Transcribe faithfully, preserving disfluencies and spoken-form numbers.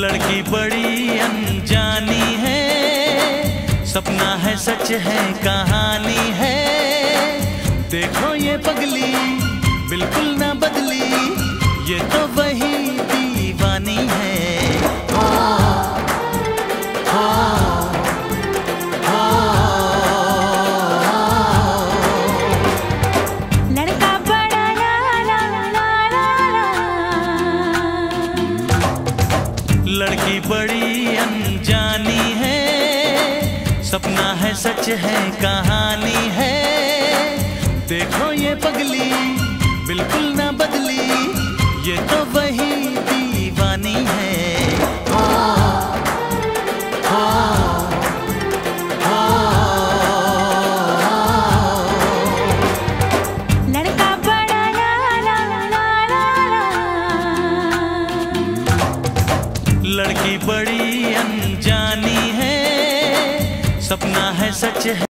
लड़की बड़ी अनजानी है, सपना है सच है कहानी है। देखो ये पगली बिल्कुल ना बदली, ये तो वही दीवानी है। ओ, ओ, ओ, लड़का बड़ा ला ला ला ला ला। लड़की बड़ी अनजानी है, सपना है सच है कहानी है। देखो ये पगली बिल्कुल ना बदली, ये तो वही दीवानी है। ओ, ओ, ओ, लड़का बड़ा ला ला ला ला ला। लड़की बड़ी अनजानी है, सपना है सच है।